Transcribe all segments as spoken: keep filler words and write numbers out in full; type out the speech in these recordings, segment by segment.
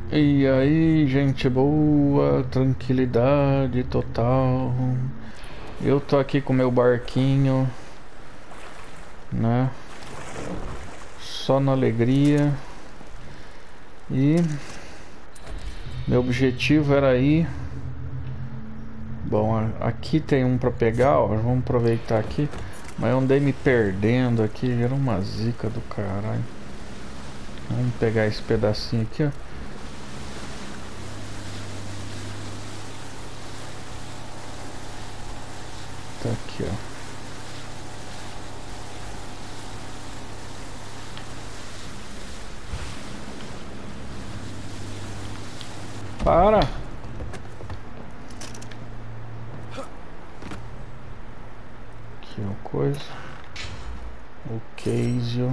E aí, gente boa, tranquilidade total. Eu tô aqui com meu barquinho, né? Só na alegria. E meu objetivo era ir. Bom, aqui tem um pra pegar, ó. Vamos aproveitar aqui. Mas eu andei me perdendo aqui, era uma zica do caralho. Vamos pegar esse pedacinho aqui, ó. Tá aqui, ó. Para! Aqui o coisa. O Casio.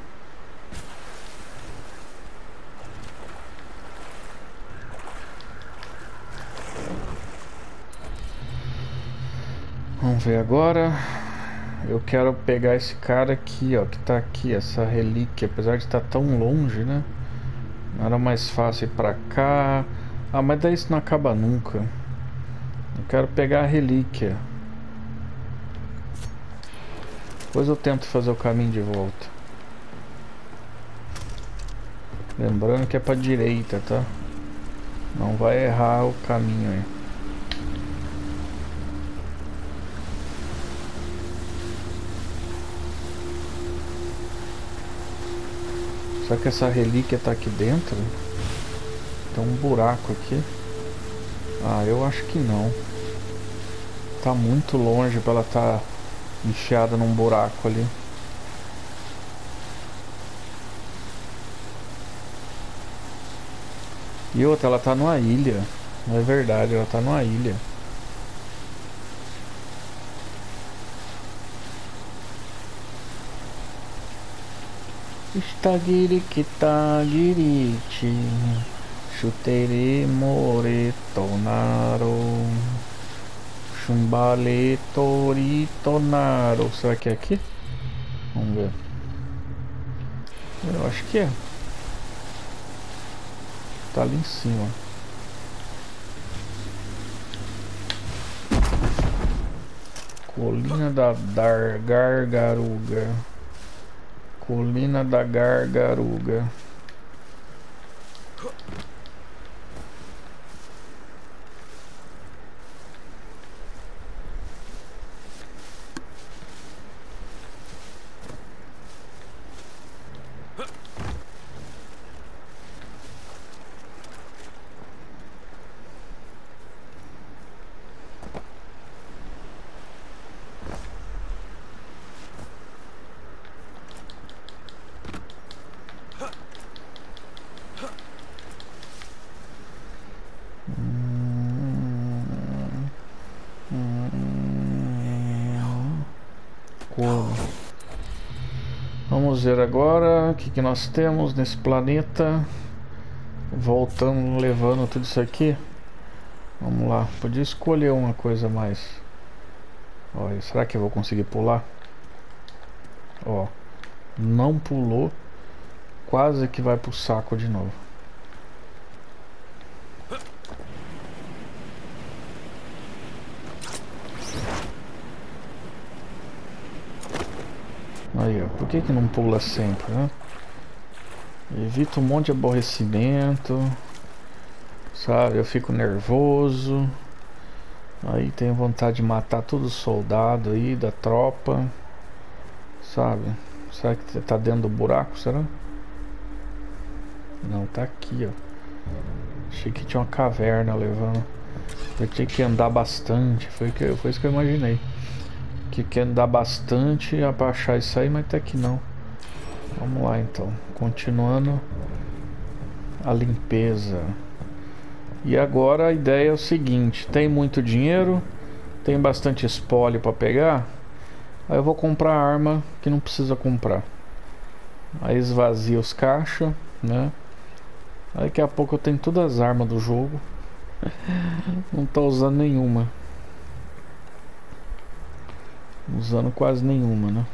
Vamos ver agora. Eu quero pegar esse cara aqui, ó, que tá aqui, essa relíquia, apesar de estar tão longe, né? Não era mais fácil ir pra cá. Ah, mas daí isso não acaba nunca. Eu quero pegar a relíquia. Depois eu tento fazer o caminho de volta. Lembrando que é pra direita, tá? Não vai errar o caminho aí. Será que essa relíquia tá aqui dentro? Tem um buraco aqui. Ah, eu acho que não. Tá muito longe pra ela estar enfiada num buraco ali. E outra, ela tá numa ilha. Não é verdade, ela tá numa ilha. Estagiri que tagirite, chutere more tonaro, chumbale tori tonaro. Será que é aqui? Vamos ver. Eu acho que é. Tá ali em cima. Colina da Dar Gargaruga. Colina da Gargaruga. Vamos ver agora o que, que nós temos nesse planeta. Voltando, levando tudo isso aqui. Vamos lá, podia escolher uma coisa a mais. Olha, será que eu vou conseguir pular? Ó, não pulou. Quase que vai pro saco de novo. Aí, ó, por que que não pula sempre, né? Evita um monte de aborrecimento. Sabe, eu fico nervoso. Aí tenho vontade de matar todos os soldados aí da tropa. Sabe? Será que tá dentro do buraco, será? Não, tá aqui, ó. Achei que tinha uma caverna levando. Eu tinha que andar bastante. Foi, que, foi isso que eu imaginei. Que quer andar bastante pra achar isso aí, mas até que não. Vamos lá então. Continuando a limpeza. E agora a ideia é o seguinte: tem muito dinheiro, tem bastante espólio para pegar. Aí eu vou comprar arma que não precisa comprar. Aí esvazia os caixas, né? Aí daqui a pouco eu tenho todas as armas do jogo. Não tô usando nenhuma. Usando quase nenhuma, né?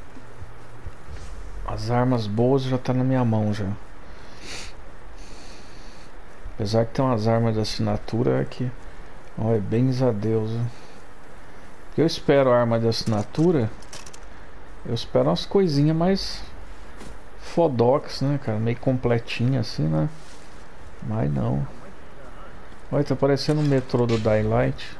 As armas boas já tá na minha mão já. Apesar que tem umas armas de assinatura que... Olha, bens a Deus. Eu espero a arma de assinatura. Eu espero umas coisinhas mais fodox, né, cara? Meio completinha assim, né? Mas não. Olha, tá parecendo o metrô do Dying Light.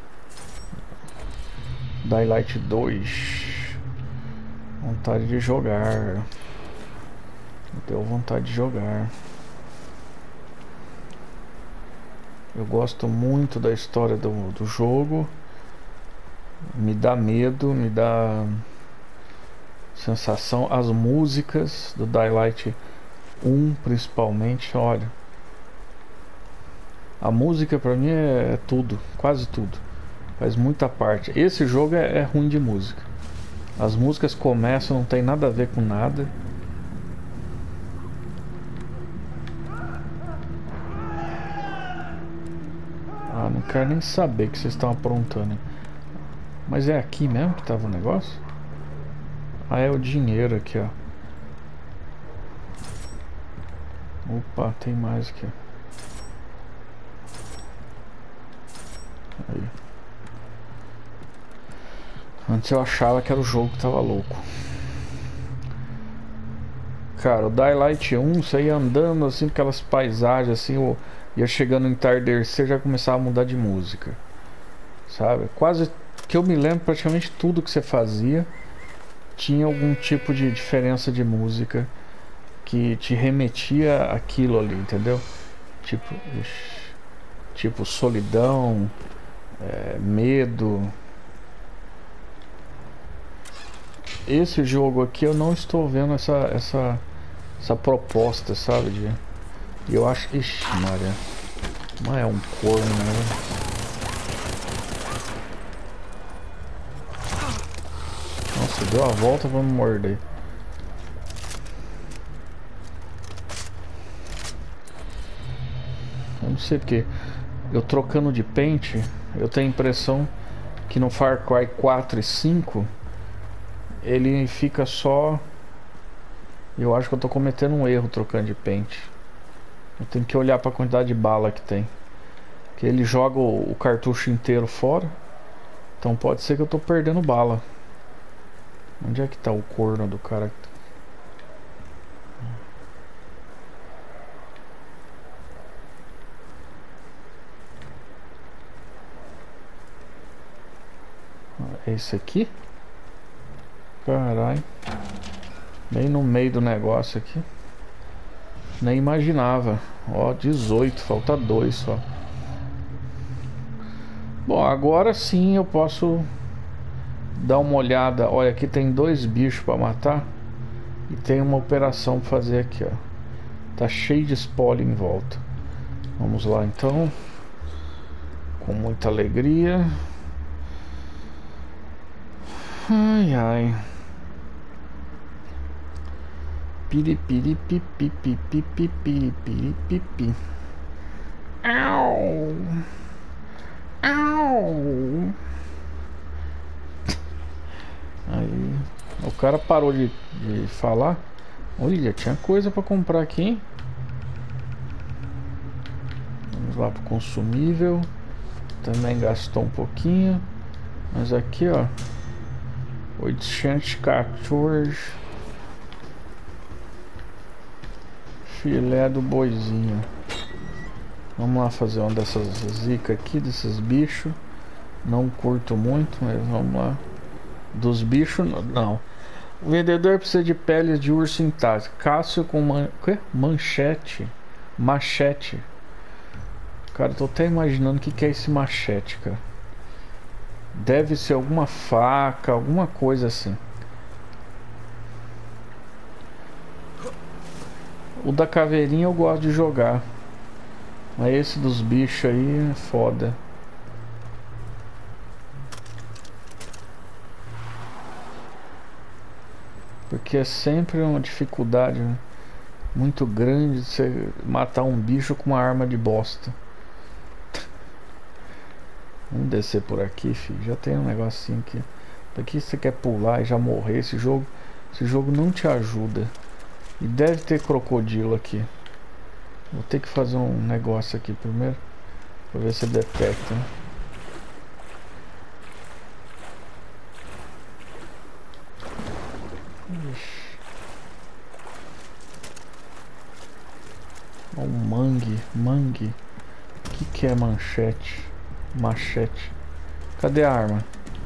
Dying Light dois. Vontade de jogar. Deu vontade de jogar. Eu gosto muito da história do, do jogo. Me dá medo, me dá sensação. As músicas do Dying Light um principalmente, olha. A música pra mim é, é tudo, quase tudo. Faz muita parte. Esse jogo é, é ruim de música. As músicas começam, não tem nada a ver com nada. Ah, não quero nem saber o que vocês estão aprontando. Mas é aqui mesmo que tava o negócio? Ah, é o dinheiro aqui, ó. Opa, tem mais aqui. Aí. Antes eu achava que era o jogo que tava louco. Cara, o Dying Light um, você ia andando assim, aquelas paisagens assim, ou ia chegando no entardecer, já começava a mudar de música. Sabe? Quase que eu me lembro, praticamente tudo que você fazia tinha algum tipo de diferença de música que te remetia àquilo ali, entendeu? Tipo, ixi, tipo solidão, é, medo. Esse jogo aqui eu não estou vendo essa essa essa proposta, sabe? De, e eu acho que, ixi, Maria, mas é um corno, né? Nossa, deu a volta pra me morder. Eu não sei porque eu trocando de pente, eu tenho a impressão que no Far Cry quatro e cinco ele fica só. Eu acho que eu tô cometendo um erro trocando de pente. Eu tenho que olhar para a quantidade de bala que tem. Que ele joga o, o cartucho inteiro fora. Então pode ser que eu tô perdendo bala. Onde é que tá o corno do cara? É esse aqui? Caralho. Bem no meio do negócio aqui. Nem imaginava. Ó, dezoito, falta dois só. Bom, agora sim eu posso dar uma olhada. Olha, aqui tem dois bichos para matar. E tem uma operação para fazer aqui, ó. Tá cheio de spoiler em volta. Vamos lá então. Com muita alegria. Ai, ai. Piripiripipipipipipipipipipip. Au! Au! Aí, o cara parou de, de falar. Olha, tinha coisa pra comprar aqui, hein? Vamos lá pro consumível. Também gastou um pouquinho. Mas aqui, ó, oitocentos e quatorze. Filé do boizinho. Vamos lá fazer uma dessas zicas aqui, desses bichos. Não curto muito, mas vamos lá. Dos bichos, não. O vendedor precisa de peles de urso intacto. Cássio com man... manchete. Machete. Cara, tô até imaginando o que, que é esse machete, cara. Deve ser alguma faca, alguma coisa assim. O da caveirinha eu gosto de jogar. Mas esse dos bichos aí é foda. Porque é sempre uma dificuldade, né, muito grande de você matar um bicho com uma arma de bosta. Vamos descer por aqui, filho. Já tem um negocinho aqui. Daqui você quer pular e já morrer. Esse jogo, esse jogo não te ajuda. E deve ter crocodilo aqui. Vou ter que fazer um negócio aqui primeiro. Pra ver se detecta. Ixi. Um mangue. Mangue. O que que é manchete? Machete. Cadê a arma?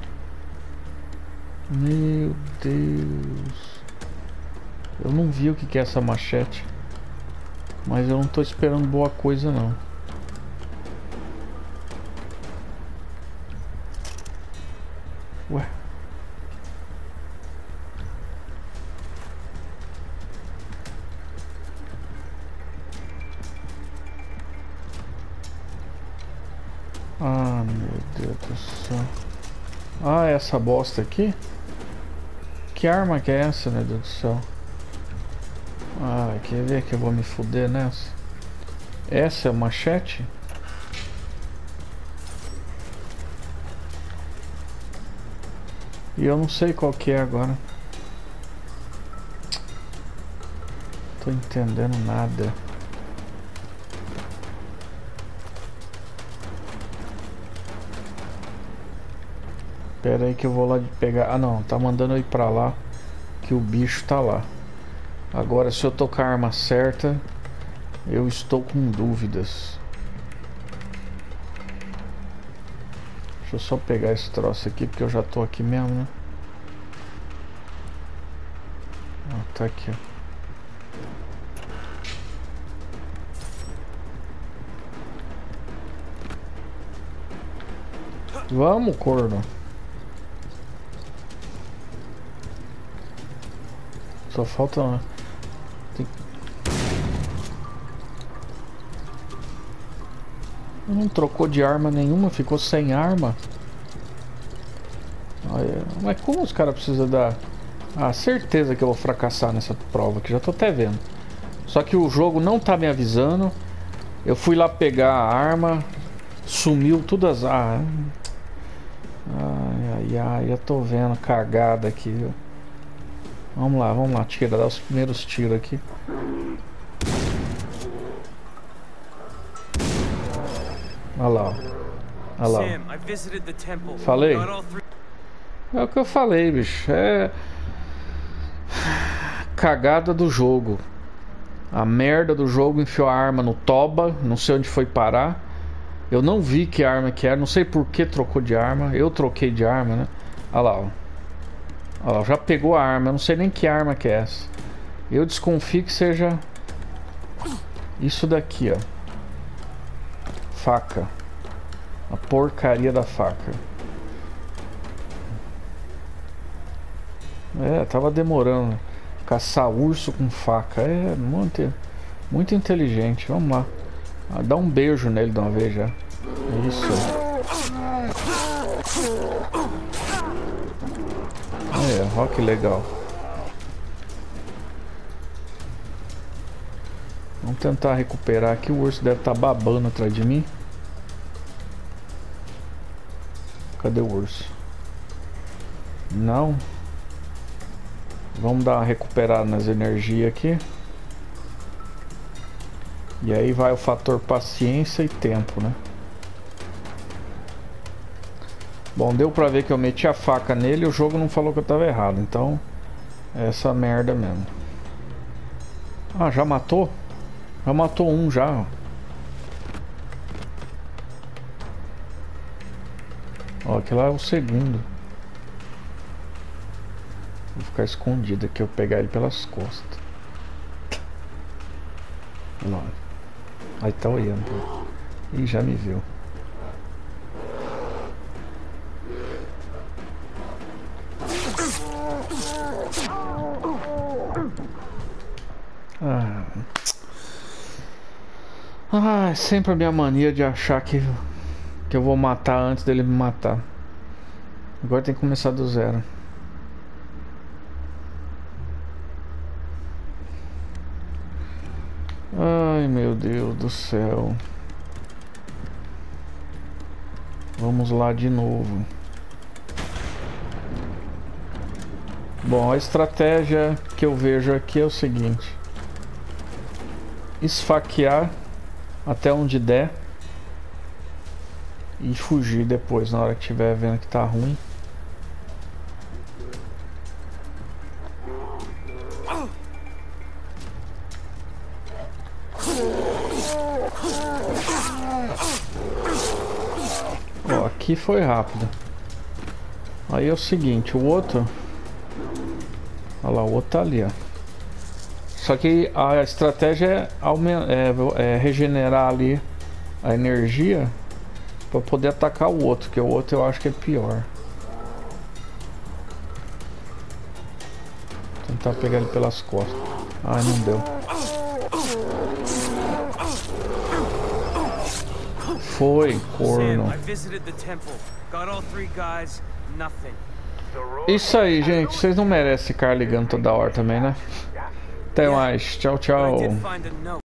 Meu Deus. Eu não vi o que que é essa machete. Mas eu não tô esperando boa coisa não. Ué. Ah, meu Deus do céu. Ah, essa bosta aqui? Que arma que é essa, meu Deus do céu? Ah, quer ver que eu vou me fuder nessa? Essa é a machete? E eu não sei qual que é agora. Tô entendendo nada. Pera aí que eu vou lá pegar. Ah não, tá mandando eu ir pra lá. Que o bicho tá lá. Agora se eu tocar a arma certa, eu estou com dúvidas. Deixa eu só pegar esse troço aqui, porque eu já tô aqui mesmo, né? Ah, tá aqui, ó. Vamos, corno. Só falta... Tem... Não trocou de arma nenhuma, ficou sem arma. Olha, mas como os caras precisam dar... Ah, certeza que eu vou fracassar nessa prova, que já tô até vendo. Só que o jogo não tá me avisando. Eu fui lá pegar a arma, sumiu todas as... Ah, ai, ai, ai, já tô vendo cagada aqui, viu? Vamos lá, vamos lá, tira, dá os primeiros tiros aqui. Olha lá, ó. Olha lá. Ó. Falei? É o que eu falei, bicho. É... Cagada do jogo. A merda do jogo enfiou a arma no toba. Não sei onde foi parar. Eu não vi que arma que era. Não sei por que trocou de arma. Eu troquei de arma, né? Olha lá, ó. Olha lá, já pegou a arma. Eu não sei nem que arma que é essa. Eu desconfio que seja isso daqui, ó. Faca. A porcaria da faca. É, tava demorando. Caçar urso com faca. É muito, muito inteligente. Vamos lá. Ah, dá um beijo nele de uma vez já. Isso. É, ó que legal. Vamos tentar recuperar aqui. O urso deve estar babando atrás de mim. Cadê o urso? Não. Vamos dar uma recuperada nas energias aqui. E aí vai o fator paciência e tempo, né? Bom, deu pra ver que eu meti a faca nele e o jogo não falou que eu tava errado. Então, é essa merda mesmo. Ah, já matou? Já matou um já. Ó, aquele lá é o segundo. Vou ficar escondido aqui, eu pegar ele pelas costas. Olha lá. Aí tá olhando. Ih, já me viu. Ah. Ah, é sempre a minha mania de achar que, que eu vou matar antes dele me matar. Agora tem que começar do zero. Ai, meu Deus do céu. Vamos lá de novo. Bom, a estratégia que eu vejo aqui é o seguinte. esfaquear até onde der e fugir depois, na hora que estiver vendo que tá ruim. Ó, aqui foi rápido. Aí é o seguinte, o outro... Olha lá, o outro tá ali, ó. Só que a estratégia é, é, é regenerar ali a energia pra poder atacar o outro, que o outro eu acho que é pior. Vou tentar pegar ele pelas costas. Ai, não deu. Foi, corno. Isso aí, gente. Vocês não merecem ficar ligando toda hora também, né? Até mais. Tchau, tchau.